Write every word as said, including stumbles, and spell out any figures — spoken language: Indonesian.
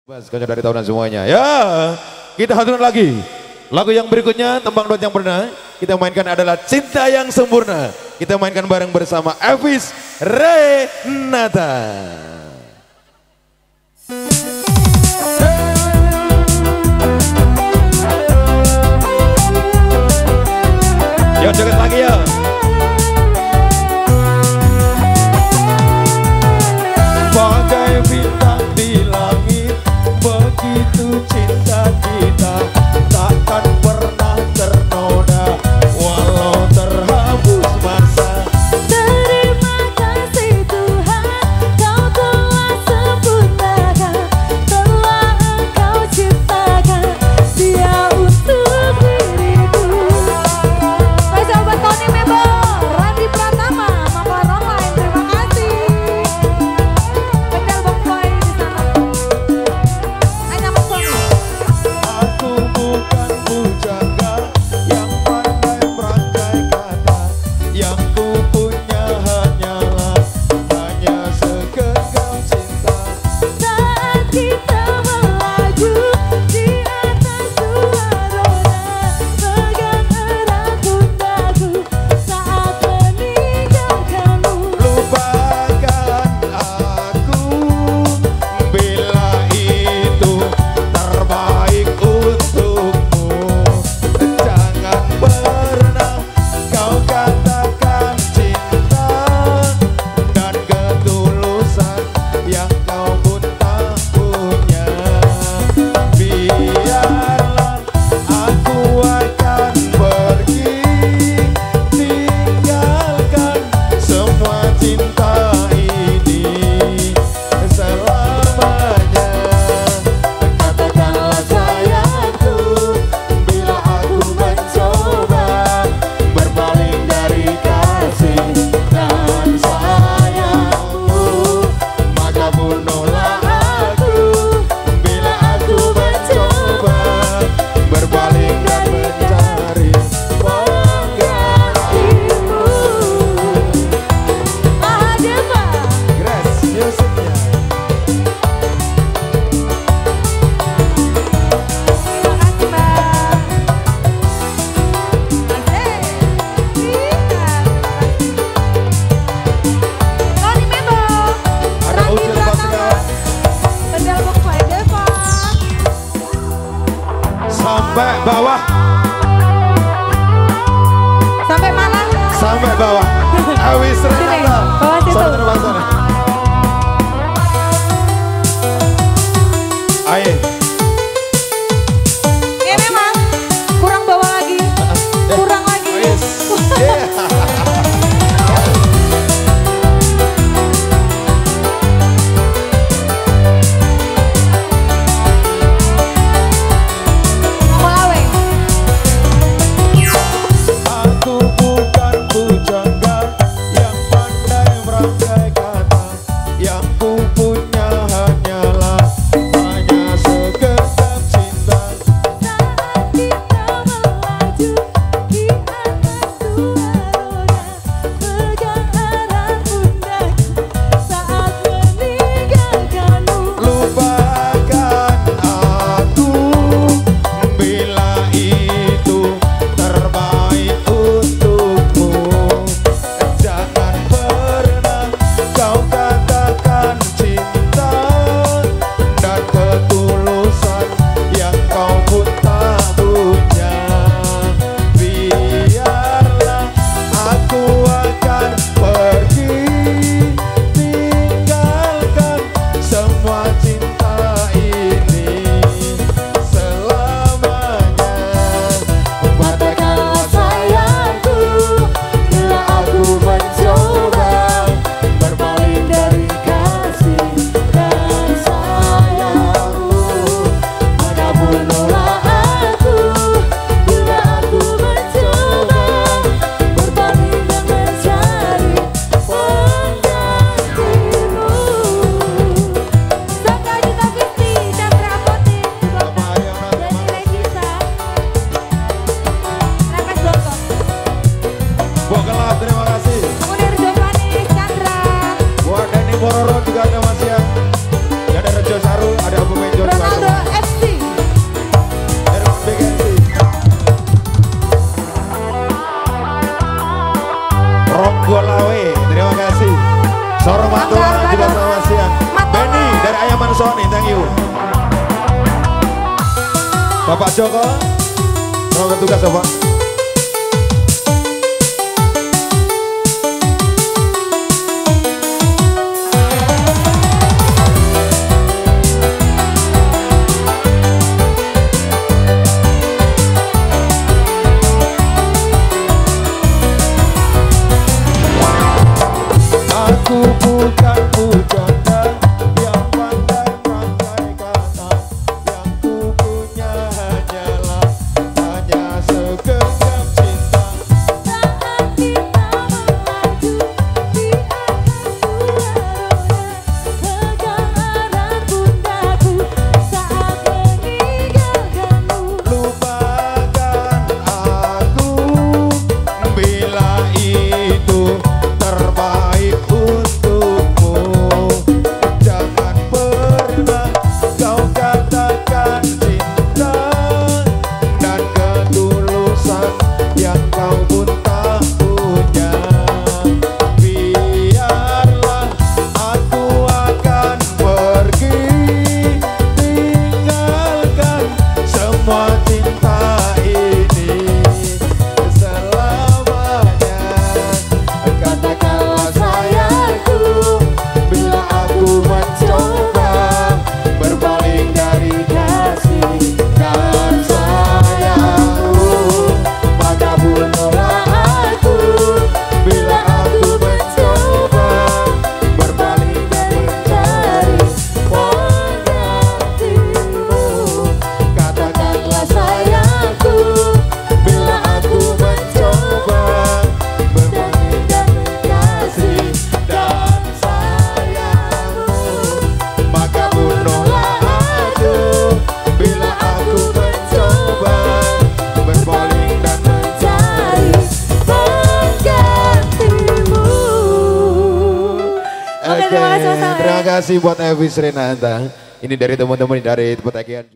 Mas, konyol dari tahunan semuanya. Ya, kita hadirkan lagi. Lagu yang berikutnya, tembang duet yang pernah kita mainkan adalah Cinta Yang Sempurna. Kita mainkan bareng bersama Elvis Renata. Yo, joget lagi ya. Bagai bintang di langit, begitu cinta kita takkan pernah ternoda walau terhapus masa. Terima kasih Tuhan, Kau telah sempurnakan, telah Engkau ciptakan Dia untuk diriku. Spesial buat Tony member Randy Pratama, Maklar Online, terima kasih. Kendal Bang Boy di sana. Ayo nama Tony. Aku bukan pujangga yang pandai merangkai kata, yang ku punya hanyalah hanya segenggam cinta. Saat kita melaju di atas dua roda, pegang erat pundaku saat meninggalkanmu. Lupakan aku bila itu terbaik untukmu. Jangan pernah kau katakan cinta dan ketulusan yang kau pun tak punya. Biarlah aku akan pergi, tinggalkan semua cinta ini selamanya. Katakanlah sayangku bila aku mencoba berpaling dari kasih dan sayangmu, maka bunuhlah aku bila aku mencoba berpaling dan mencari penggantimu. Ada Pak. Grace musiknya. Terima kasih Bang. Asik. Iya, Tony member Ada Randy Ucil Pratama, Kendal Bang Boy Deva. Sampai bawah, Sampai mana? sampai bawah. Elvis Renata. bawah situ. Sana terbang sana. Ayo. Ya memang kurang bawah lagi, kurang lagi. Yes. Yeah. Mama Awe. Aku bukan pujangga Bapak Joko, selamat bertugas Bapak. Aku bukan pujangga yang pandai rangkai kata, yang ku punya hanyalah hanya segenggam cinta. Saat kita melaju di atas suaranya, pegang erat pundaku saat meninggalkanmu. Lupakan aku bila itu terbaik untukmu. Jangan pernah kau katakan cinta dan ketulusan yang kau pun tak punya. Biarlah aku akan pergi, tinggalkan semua cinta ini selamanya. Katakanlah sayangku bila aku mencoba berpaling dari kasih dan sayangmu, maka bunuhlah aku bila aku mencoba berpaling dan mencari penggantimu. Katakanlah sayangku bila aku mencoba berpaling dan kasih dan sayangmu, maka bunuhlah aku bila aku mencoba berpaling dan mencari Penggantimu. Oke, terima kasih, Mas Tama, ya. terima kasih buat Evis Renata. Ini dari teman-teman dari Petekian.